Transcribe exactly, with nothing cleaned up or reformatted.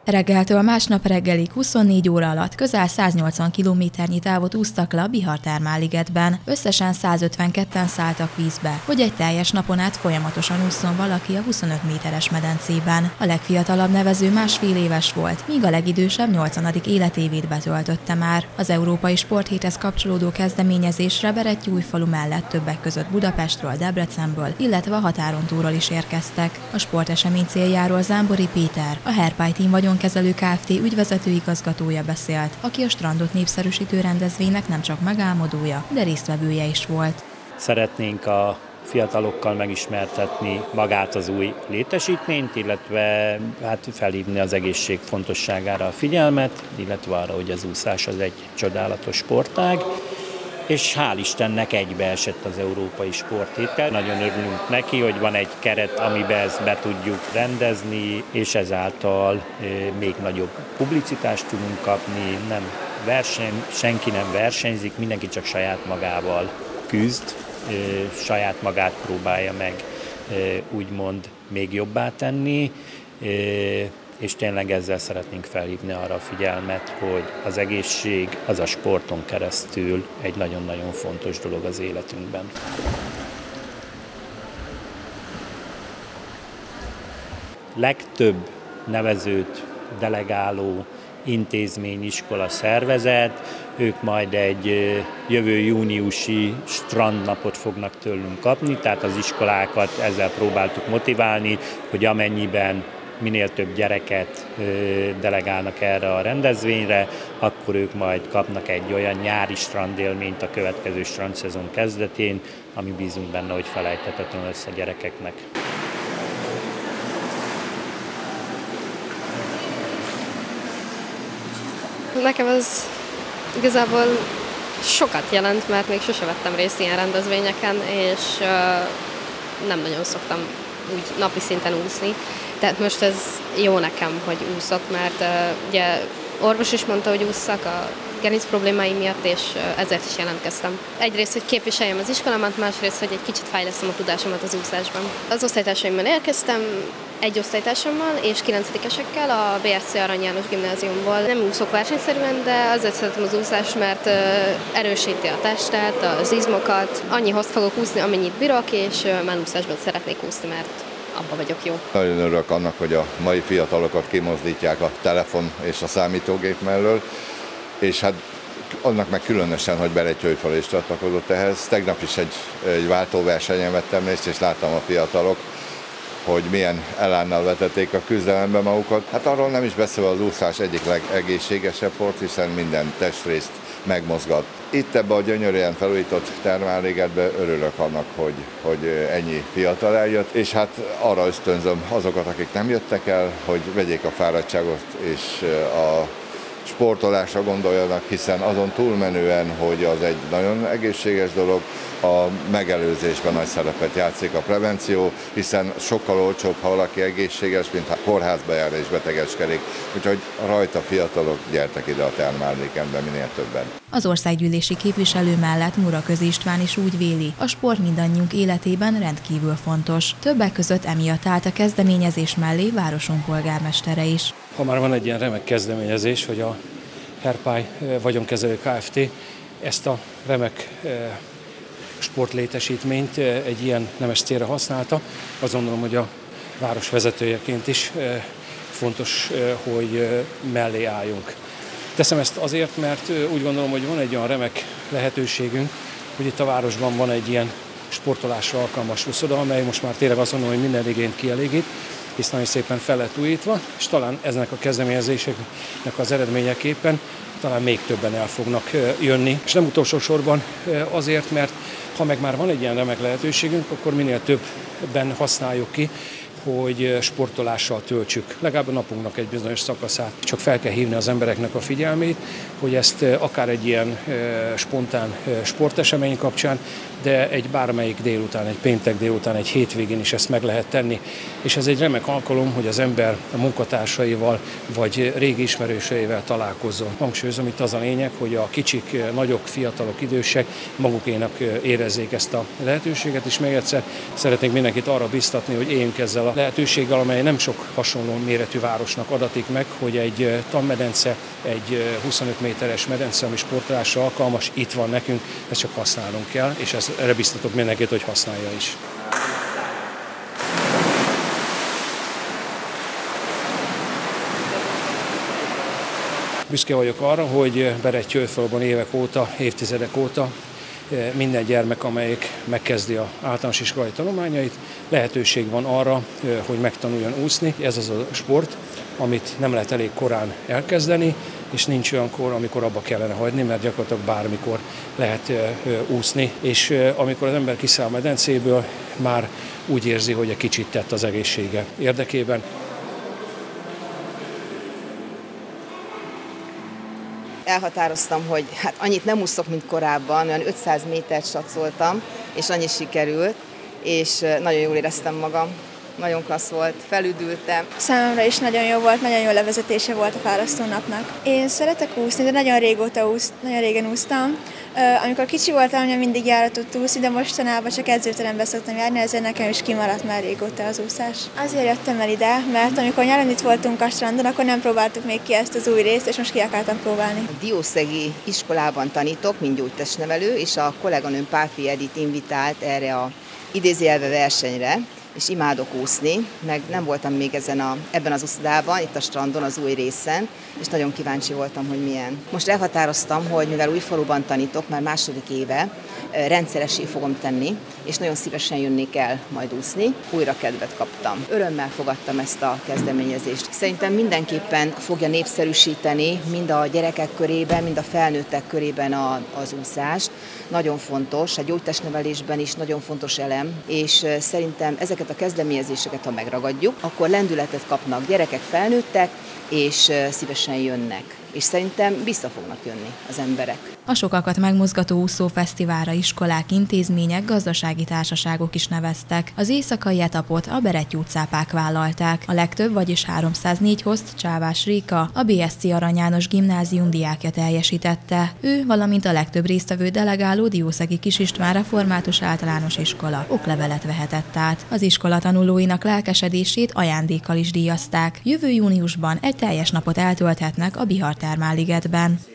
Reggeltől másnap reggelig huszonnégy óra alatt közel száznyolcvan kilométernyi távot úsztak le a Bihar Termálligetben. Összesen százötvenketten szálltak vízbe, hogy egy teljes napon át folyamatosan ússzon valaki a huszonöt méteres medencében. A legfiatalabb nevező másfél éves volt, míg a legidősebb nyolcvadik életévét betöltötte már. Az Európai Sporthéthez kapcsolódó kezdeményezésre Berettyóújfalu mellett többek között Budapestről, Debrecenből, illetve a határon túlról is érkeztek. A sportesemény céljáról Zámbori Péter, a Herpály Team Vagyonkezelő Kft. Ügyvezető igazgatója beszélt, aki a strandot népszerűsítő rendezvénynek nem csak megálmodója, de résztvevője is volt. Szeretnénk a fiatalokkal megismertetni magát az új létesítményt, illetve hát felhívni az egészség fontosságára a figyelmet, illetve arra, hogy az úszás az egy csodálatos sportág. És hál' Istennek egybeesett az Európai Sporthéttel. Nagyon örülünk neki, hogy van egy keret, amiben ezt be tudjuk rendezni, és ezáltal még nagyobb publicitást tudunk kapni, nem verseny, senki nem versenyzik, mindenki csak saját magával küzd, saját magát próbálja meg úgymond még jobbá tenni, és tényleg ezzel szeretnénk felhívni arra a figyelmet, hogy az egészség az a sporton keresztül egy nagyon-nagyon fontos dolog az életünkben. Legtöbb nevezőt delegáló intézmény, iskola, szervezet, ők majd egy jövő júniusi strandnapot fognak tőlünk kapni, tehát az iskolákat ezzel próbáltuk motiválni, hogy amennyiben minél több gyereket delegálnak erre a rendezvényre, akkor ők majd kapnak egy olyan nyári strandélményt a következő strandszezon kezdetén, ami bízunk benne, hogy felejthetetlen lesz a gyerekeknek. Nekem ez igazából sokat jelent, mert még sose vettem részt ilyen rendezvényeken, és nem nagyon szoktam úgy napi szinten úszni. Tehát most ez jó nekem, hogy úszok, mert uh, ugye orvos is mondta, hogy ússzak a gerinc problémáim miatt, és uh, ezért is jelentkeztem. Egyrészt, hogy képviseljem az iskolámat, másrészt, hogy egy kicsit fejlesztem a tudásomat az úszásban. Az osztálytársaimmal érkeztem, egy osztálytársammal és kilencedikesekkel a bé es cé Arany János Gimnáziumból. Nem úszok versenyszerűen, de azért szeretem az úszást, mert uh, erősíti a testet, az izmokat. Annyihoz fogok úszni, amennyit bírok, és uh, mellúszásban szeretnék úszni, mert abba vagyok jó. Nagyon örülök annak, hogy a mai fiatalokat kimozdítják a telefon és a számítógép mellől, és hát annak meg különösen, hogy Berettyóújfalu is csatlakozott ehhez. Tegnap is egy, egy váltóversenyen vettem részt, és láttam a fiatalok, hogy milyen elánnal vetették a küzdelembe magukat. Hát arról nem is beszélve, az úszás egyik legegészségesebb sport, hiszen minden testrészt megmozgat. Itt ebbe a gyönyörűen felújított termálligetbe örülök annak, hogy, hogy ennyi fiatal eljött, és hát arra ösztönzöm azokat, akik nem jöttek el, hogy vegyék a fáradtságot és a sportolásra gondoljanak, hiszen azon túlmenően, hogy az egy nagyon egészséges dolog, a megelőzésben nagy szerepet játszik a prevenció, hiszen sokkal olcsóbb, ha valaki egészséges, mint ha kórházba jár és betegeskedik. Úgyhogy rajta fiatalok, gyertek ide a Termálligetbe minél többen. Az országgyűlési képviselő mellett Muraközi István is úgy véli, a sport mindannyiunk életében rendkívül fontos. Többek között emiatt állt a kezdeményezés mellé városunk polgármestere is. Ha már van egy ilyen remek kezdeményezés, hogy a Herpály Vagyonkezelő Kft. Ezt a remek sportlétesítményt egy ilyen nemes célra használta, azt gondolom, hogy a város vezetőjeként is fontos, hogy mellé álljunk. Teszem ezt azért, mert úgy gondolom, hogy van egy olyan remek lehetőségünk, hogy itt a városban van egy ilyen sportolásra alkalmas úszoda, amely most már tényleg azt mondom, hogy minden igényt kielégít, hisz nagyon szépen fel lett újítva, és talán eznek a kezdeményezéseknek az eredményeképpen talán még többen el fognak jönni. És nem utolsó sorban azért, mert ha meg már van egy ilyen remek lehetőségünk, akkor minél többen használjuk ki, hogy sportolással töltsük. Legalább a napunknak egy bizonyos szakaszát. Csak fel kell hívni az embereknek a figyelmét, hogy ezt akár egy ilyen spontán sportesemény kapcsán, de egy bármelyik délután, egy péntek délután, egy hétvégén is ezt meg lehet tenni. És ez egy remek alkalom, hogy az ember a munkatársaival vagy régi ismerőseivel találkozzon. Hangsúlyozom, itt az a lényeg, hogy a kicsik, nagyok, fiatalok, idősek magukénak érezzék ezt a lehetőséget, és még egyszer szeretnék mindenkit arra biztatni, hogy éljünk ezzel a lehetőséggel, amely nem sok hasonló méretű városnak adatik meg, hogy egy tanmedence, egy huszonöt méteres medence, ami sportolásra alkalmas, itt van nekünk, ezt csak használnunk kell, és ezt, erre biztatok mindenkit, hogy használja is. Büszke vagyok arra, hogy Berettyóújfaluban évek óta, évtizedek óta minden gyermek, amelyik megkezdi az általános iskolai tanulmányait, lehetőség van arra, hogy megtanuljon úszni. Ez az a sport, amit nem lehet elég korán elkezdeni, és nincs olyan kor, amikor abba kellene hagyni, mert gyakorlatilag bármikor lehet úszni. És amikor az ember kiszáll a medencéből, már úgy érzi, hogy egy kicsit tett az egészsége érdekében. Elhatároztam, hogy hát annyit nem úszok, mint korábban, olyan ötszáz métert satszoltam, és annyi sikerült, és nagyon jól éreztem magam. Nagyon klassz volt, felüdültem. Számomra is nagyon jó volt, nagyon jó levezetése volt a fárasztó napnak. Én szeretek úszni, de nagyon régóta úsz, nagyon régen úsztam. Amikor kicsi voltam, ugye mindig járatott úszni, de mostanában csak edzőterembe szoktam járni, ezért nekem is kimaradt már régóta az úszás. Azért jöttem el ide, mert amikor nyáron itt voltunk a strandon, akkor nem próbáltuk még ki ezt az új részt, és most ki akartam próbálni. A Diószegi iskolában tanítok, mint gyógytestnevelő, és a kolléganőm Pálfi Edit invitált erre a idézőjelbe versenyre, és imádok úszni, meg nem voltam még ezen a, ebben az úszodában, itt a strandon, az új részen, és nagyon kíváncsi voltam, hogy milyen. Most elhatároztam, hogy mivel Újfaluban tanítok, már második éve, rendszeressé fogom tenni, és nagyon szívesen jönnék el majd úszni. Újra kedvet kaptam. Örömmel fogadtam ezt a kezdeményezést. Szerintem mindenképpen fogja népszerűsíteni mind a gyerekek körében, mind a felnőttek körében a, az úszást. Nagyon fontos, a gyógytestnevelésben is nagyon fontos elem, és szerintem ezeket a kezdeményezéseket, ha megragadjuk, akkor lendületet kapnak gyerekek, felnőttek, és szívesen jönnek. És szerintem vissza fognak jönni az emberek. A sokakat megmozgató úszófesztiválra iskolák, intézmények, gazdasági társaságok is neveztek. Az éjszakai etapot a berettyócápák vállalták. A legtöbb, vagyis háromszáznégy hozt Csávás Réka, a bé es cé Arany János Gimnázium diákja teljesítette. Ő, valamint a legtöbb résztvevő delegáló Diószegi Kis István Református Általános Iskola oklevelet vehetett át. Az iskola tanulóinak lelkesedését ajándékkal is díjazták. Jövő júniusban egy teljes napot eltölthetnek a Bihar Termálligetben.